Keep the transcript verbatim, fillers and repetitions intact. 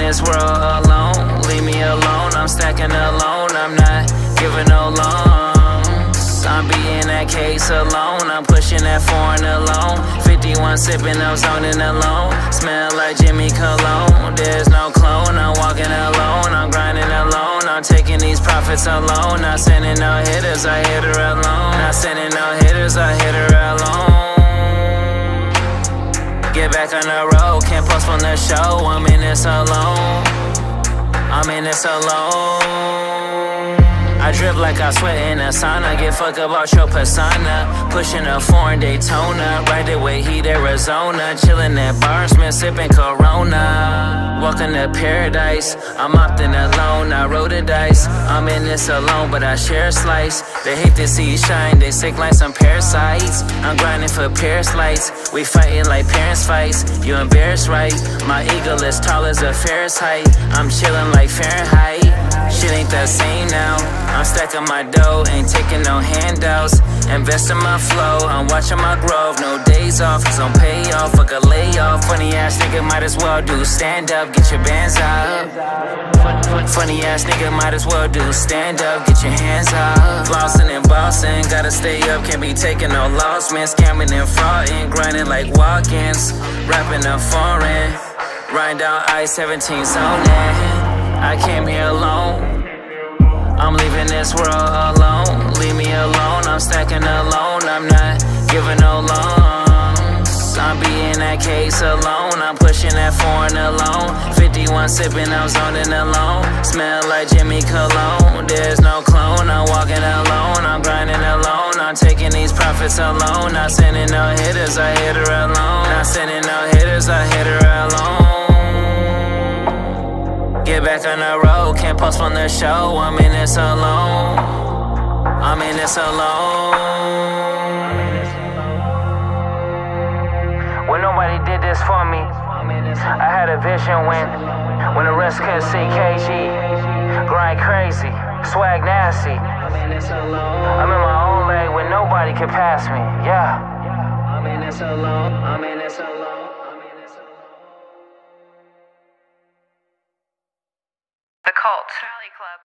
this world alone. Leave me alone, I'm stacking alone. I'm not giving no loans. I'm being that case alone. I'm pushing that foreign alone. fifty-one sipping, I'm zoning alone. Smell like Jimmy Cologne. There's no clone, I'm walking alone. I'm grinding alone. I'm taking these profits alone. Not sending no hitters, I hit her alone. Not sending no hitters, I hit her alone. Get back on the road, can't postpone the show. I'm in this alone. I'm in this alone. I drip like I sweat in a sauna. Get fucked about your persona. Pushing a foreign Daytona. Ride it with heat, Arizona. Chillin' at Barsman, sipping Corona. Walking to paradise. I'm opting alone. I roll the dice. I'm in this alone, but I share a slice. They hate to see you shine. They sick like some parasites. I'm grinding for Paris lights. We fighting like parents fights. You embarrassed, right? My eagle is tall as a Ferris height. I'm chillin' like Fahrenheit. Shit ain't the same now. I'm stacking my dough, ain't taking no handouts. Invest in my flow, I'm watching my growth. No days off, cause I'm pay off, fuck a layoff. Funny ass nigga might as well do stand up, get your bands up. Funny ass nigga might as well do stand up, get your hands up. Flossin' and bossin', gotta stay up, can't be taking no loss, man. Scamming and fraudin', grinding like walk-ins. Rapping a foreign, riding down I seventeen zonin'. I came here alone. I'm leaving this world alone. Leave me alone, I'm stacking alone. I'm not giving no loans. I'm being that case alone. I'm pushing that foreign alone. fifty-one sipping, I'm zoning alone. Smell like Jimmy Cologne. There's no clone, I'm walking alone. I'm grinding alone, I'm taking these profits alone. Not sending no hitters, I hit her alone. Not sending no hitters, I hit her alone. Get back on the road, can't postpone the show. I'm in this alone. I'm in this alone. When nobody did this for me, I had a vision when When the rest couldn't see K G. Grind crazy, swag nasty. I'm in my own lane when nobody can pass me, yeah. I'm in this alone, I'm in this alone. The Cult Valley Club.